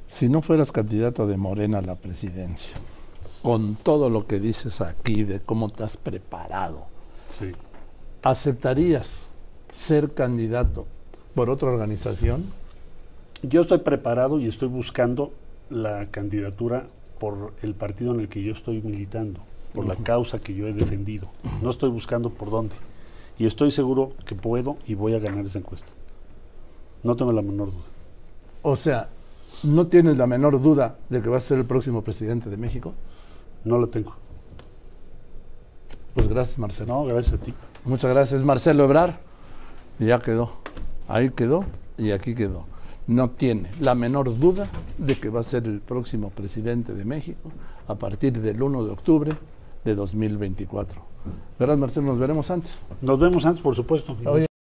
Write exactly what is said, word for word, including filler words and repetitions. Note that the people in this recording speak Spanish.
Si no fueras candidato de Morena a la presidencia, con todo lo que dices aquí de cómo te has preparado, sí. ¿aceptarías ser candidato por otra organización? Yo estoy preparado y estoy buscando la candidatura por el partido en el que yo estoy militando, por uh-huh. la causa que yo he defendido. Uh-huh. No estoy buscando por dónde. Y estoy seguro que puedo y voy a ganar esa encuesta. No tengo la menor duda. O sea, ¿no tienes la menor duda de que vas a ser el próximo presidente de México? No lo tengo. Pues gracias, Marcelo. No, gracias a ti. Muchas gracias, Marcelo Ebrard. Y ya quedó. Ahí quedó y aquí quedó. No tiene la menor duda de que va a ser el próximo presidente de México a partir del uno de octubre de dos mil veinticuatro. ¿Verdad, Marcelo? Nos veremos antes. Nos vemos antes, por supuesto. Oye.